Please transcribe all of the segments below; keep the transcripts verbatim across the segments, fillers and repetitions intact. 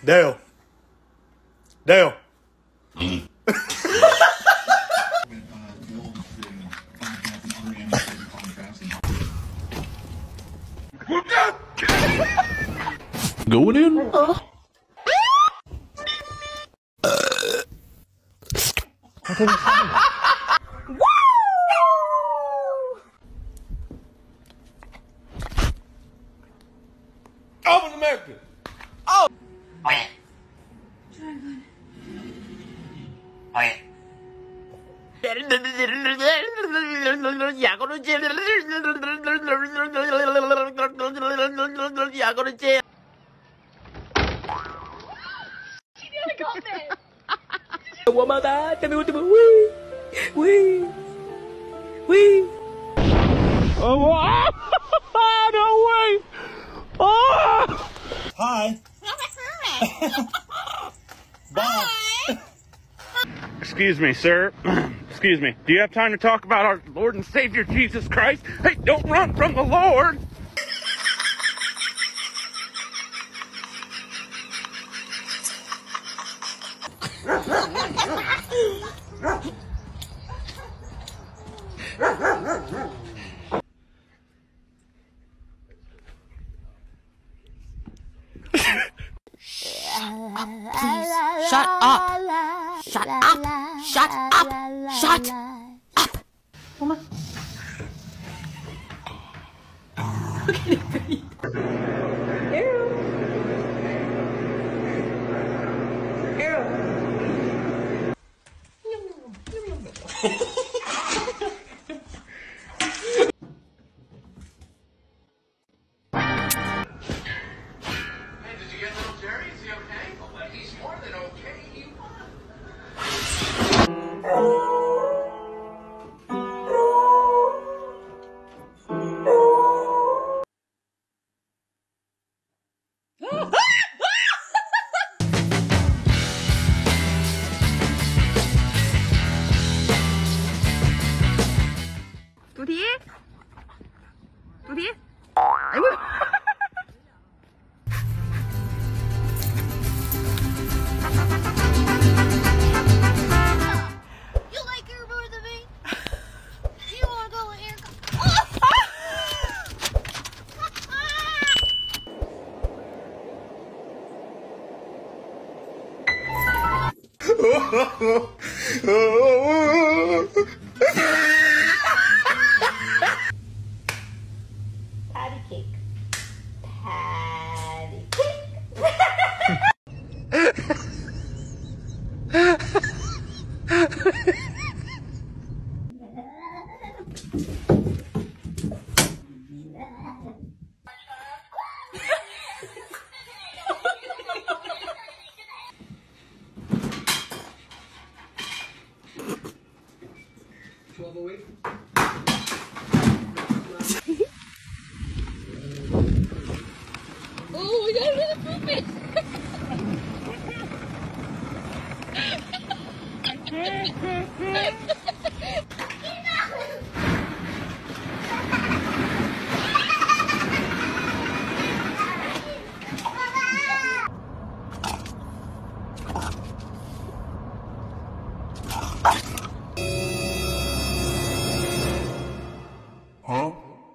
Dale. Dale. Going in? Uh. Open America! Oh! Oye. Oye. Ya conocí. Guamada, te me último. Wee. Wee. Wee. Oh, no way! Oh! Hi. Bye. Excuse me, sir. Excuse me. Do you have time to talk about our Lord and Savior Jesus Christ? Hey, don't run from the Lord! Shut up! Shut up! Shut up! Shut up! Mama. 또 뒤에? 또 뒤에? 아이고. You like her more than me? You wanna go here? Patty cake. Patty cake. twelve oh eight. Oh, we got another poopy. Huh?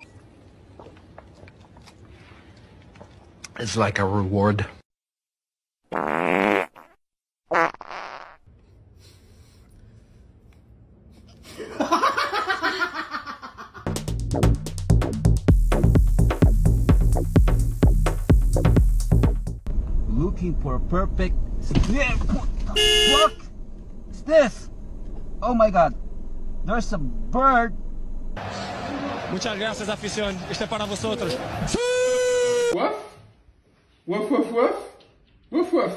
It's like a reward. Looking for a perfect snip. What? What's this? Oh my god. There's a bird. Muchas gracias, afición. Este es para vosotros. Woof? Woof, woof, woof? Woof, woof.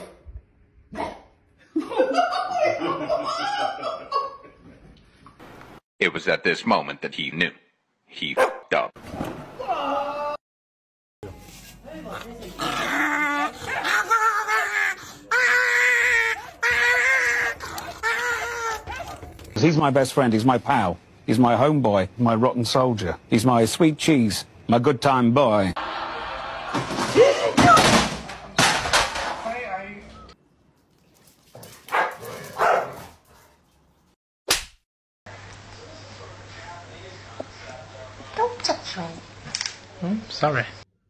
It was at this moment that he knew. He f***ed up. He's my best friend, he's my pal, he's my homeboy, my rotten soldier, he's my sweet cheese, my good time boy. Hi, I Oh, sorry.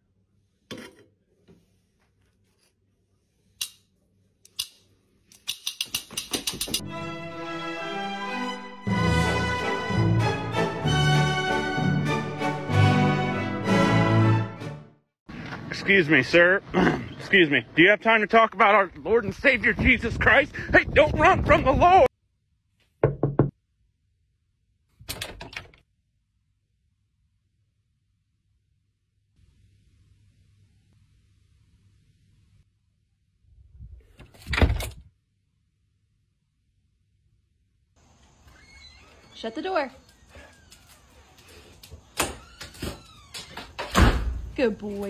Excuse me, sir. Excuse me. Do you have time to talk about our Lord and Savior Jesus Christ? Hey, don't run from the Lord! Shut the door. Good boy.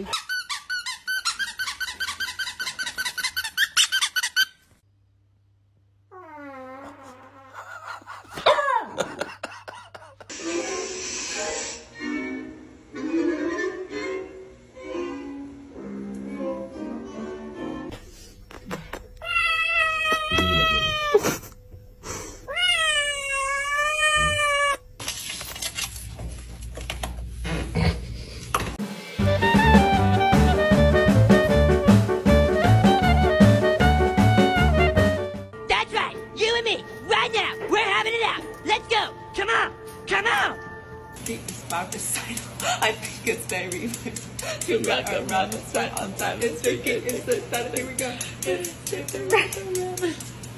About this side, I think it's very to rock around the side on time. It's working. It's the that thing we go. It's it's a rock around.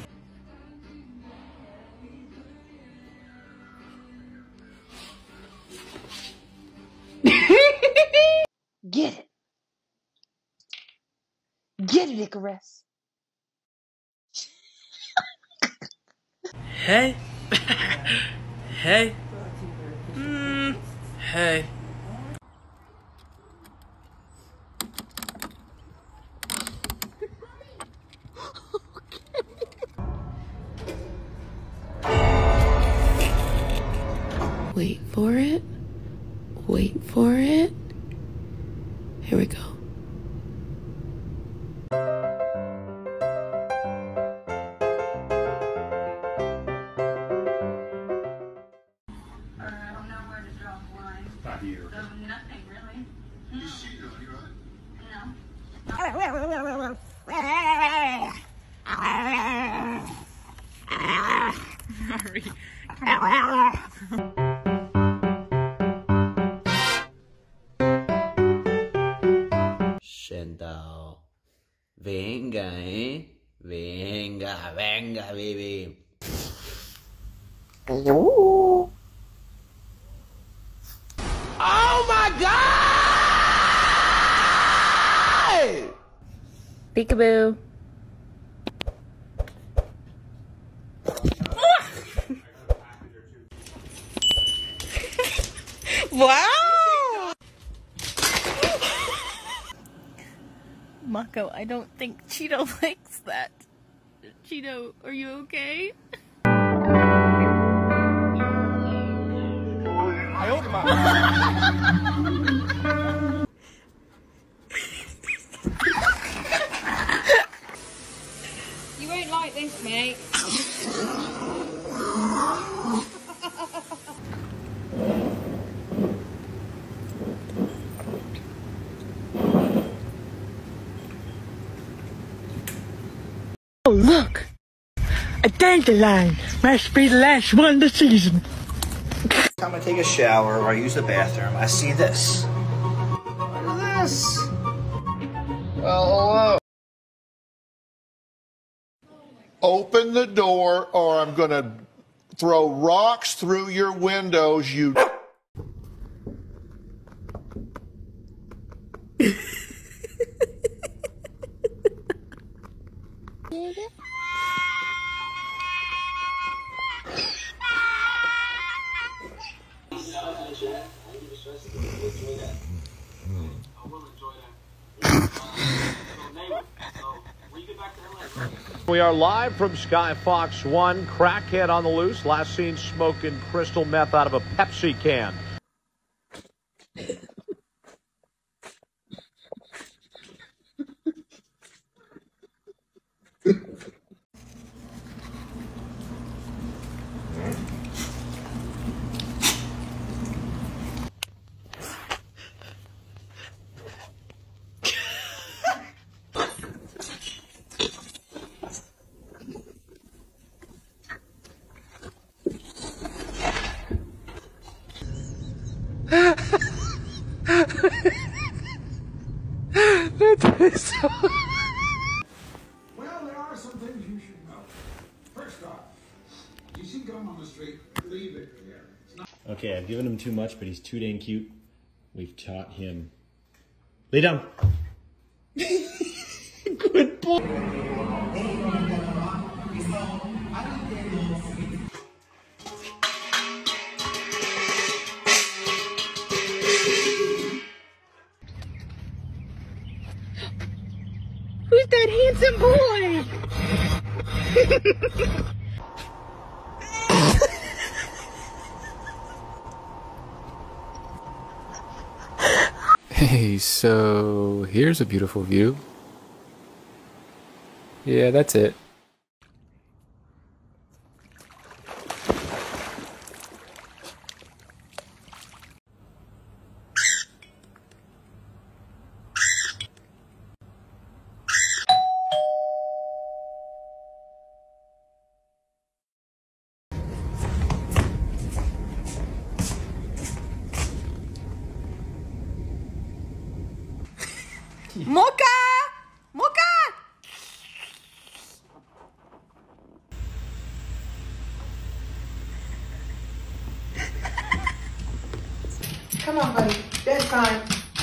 Get it. Get it, Icarus. Hey. Hey. Mm. Hey. Wait for it. Wait for it. Here we go. Not here. So nothing really. You see it, right? Sentado. Venga, eh. Venga, venga, baby. Hello. Oh my God! Peekaboo. Wow! Mako, I don't think Cheeto likes that. Cheeto, are you okay? I opened my You won't like this, mate. Oh, look! A dandelion! Must be the last one of the season. Every time I take a shower or I use the bathroom, I see this. What is this? Well, hello. Open the door or I'm going to throw rocks through your windows, you... We are live from Sky Fox one. Crackhead on the loose. Last seen smoking crystal meth out of a Pepsi can. Well, there are some things you should know. First off, you see gum on the street, leave it there. It's not Okay, I've given him too much, but he's too dang cute. We've taught him. Lay down. Good boy. Who's that handsome boy? Hey, so here's a beautiful view. Yeah, that's it. Mocha! Mocha! Come on, buddy. Bedtime.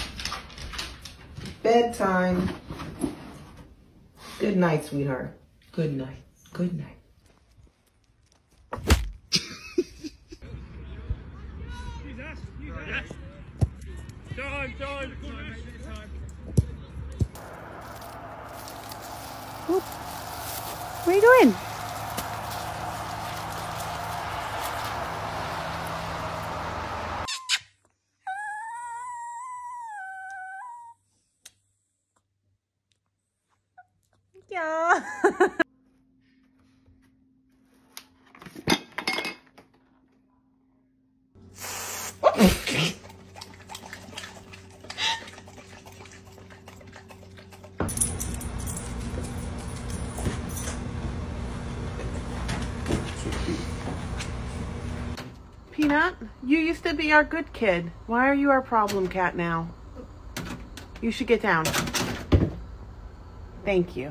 Bedtime. Good night, sweetheart. Good night. Good night. Time, time, Whoop. Where are you going? Yeah. Peanut, you used to be our good kid. Why are you our problem cat now? You should get down. Thank you.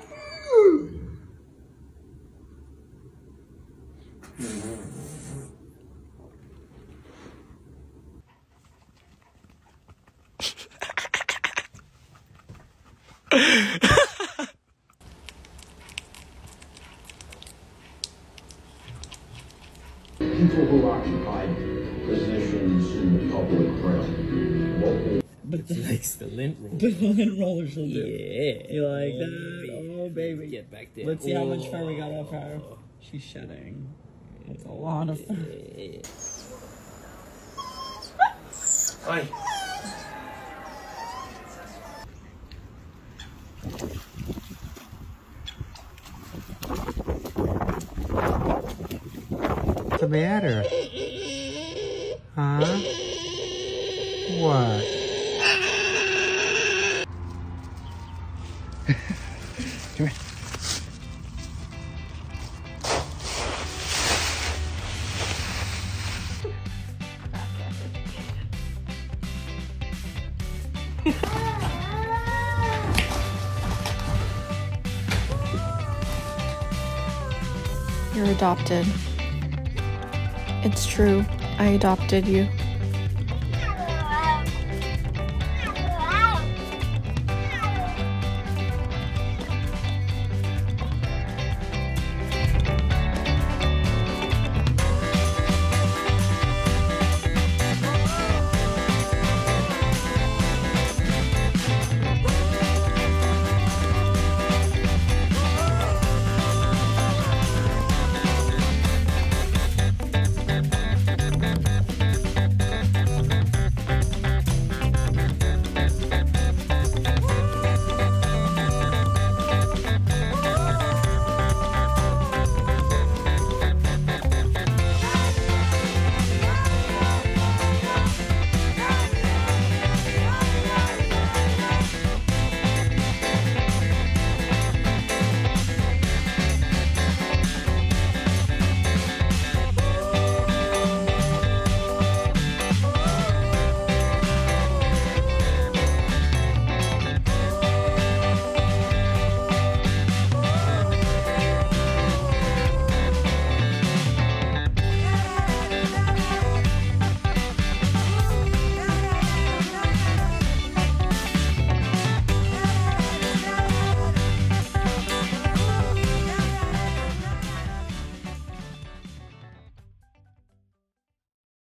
People who occupied positions in the public realm. Local. But the, likes the lint roller. The lint rollers will do. Yeah. You like oh, that? Baby. Oh, baby. Get back there. Let's see oh. how much fur we got off her. She's shedding. It's a lot of fur. Oi. What's the matter? Huh? What? Come here. You're adopted. It's true. I adopted you.